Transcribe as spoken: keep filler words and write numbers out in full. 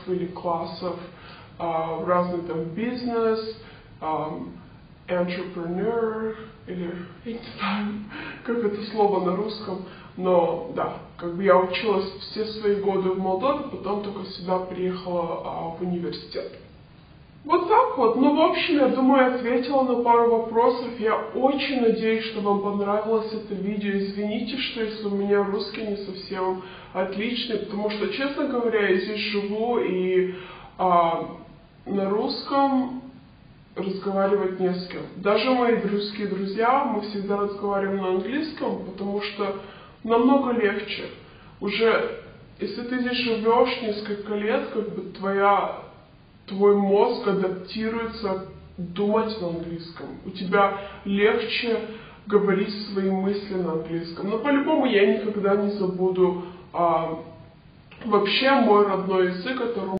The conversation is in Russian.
или классов а, в разный там бизнес, а, entrepreneur, или я не знаю, как это слово на русском, но да, как бы я училась все свои годы в Молдове, потом только сюда приехала а, в университет. Вот так вот. Ну, в общем, я думаю, ответила на пару вопросов. Я очень надеюсь, что вам понравилось это видео. Извините, что если у меня русский не совсем отличный, потому что, честно говоря, я здесь живу и а, на русском разговаривать не с кем. Даже мои русские друзья, мы всегда разговариваем на английском, потому что намного легче. Уже, если ты здесь живешь несколько лет, как бы твоя... твой мозг адаптируется думать на английском. У тебя легче говорить свои мысли на английском. Но по-любому я никогда не забуду а, вообще мой родной язык, это